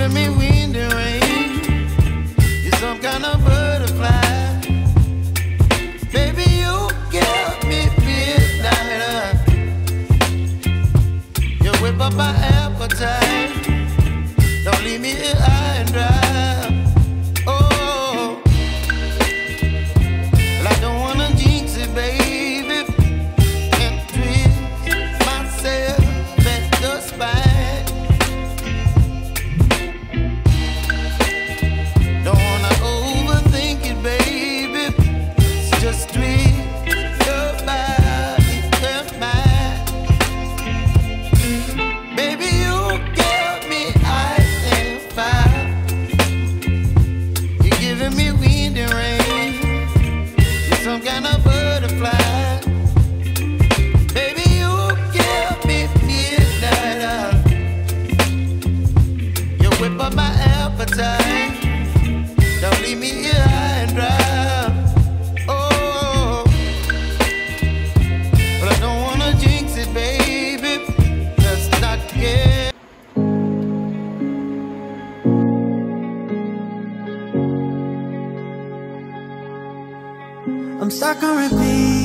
giving me wind and rain. You're some kind of butterfly. Baby, you give me midnight. You whip up my appetite. Don't leave me here high and dry. Oh, well, I don't wanna jinx it, baby. Can't twist myself at the spine. Don't wanna overthink it, baby. It's just twist your body and mine. Baby, you give me ice and fire. You're giving me wind and rain. You're some kind of butterfly. Baby, you give me midnight. You whip up my appetite. Don't leave me here high and dry. Oh, but I don't wanna jinx it, baby. Let's not get. I'm stuck on repeat.